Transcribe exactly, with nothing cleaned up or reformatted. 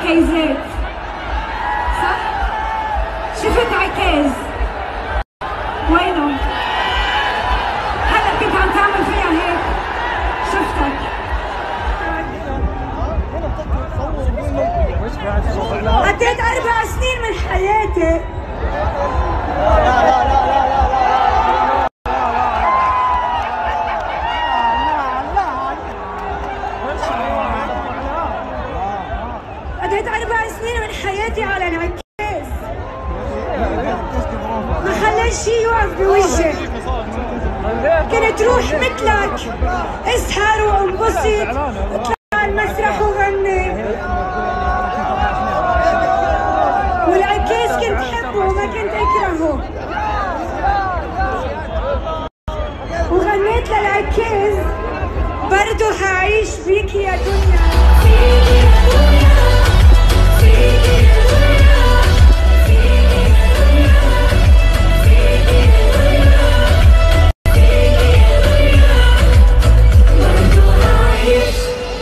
عكيزات، صح؟ شفت عكاز وينه؟ هلا كنت عم تعمل فيها هيك، شفتك. قضيت أربع سنين من حياتي قضيت أربع سنين من حياتي على العكاز، ما خليت شي يوقف بوجهي. كنت روح مثلك اسهر وانبسط واطلع المسرح وغني، والعكاز كنت حبه وما كنت اكرهه، وغنيت للعكاز برضه هعيش بيك يا دنيا.